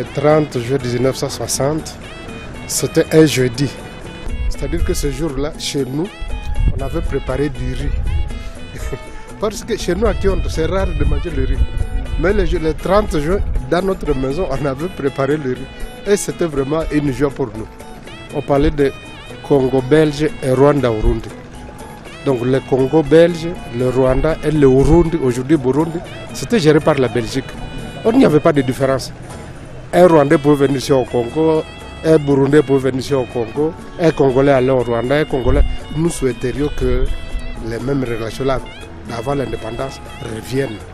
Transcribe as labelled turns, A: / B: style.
A: le 30 juin 1960, c'était un jeudi. C'est-à-dire que ce jour-là, chez nous, on avait préparé du riz. Parce que chez nous, à Kyoto, c'est rare de manger le riz. Mais le 30 juin, dans notre maison, on avait préparé le riz. Et c'était vraiment une joie pour nous. On parlait de Congo belge et Rwanda-Urundi. Donc le Congo belge, le Rwanda et le Urundi, aujourd'hui Burundi, c'était géré par la Belgique. Il n'y avait pas de différence. Un Rwandais pouvait venir ici au Congo, un Burundais pouvait venir ici au Congo, un Congolais allait au Rwanda, un Congolais. Nous souhaiterions que les mêmes relations-là, avant l'indépendance, reviennent.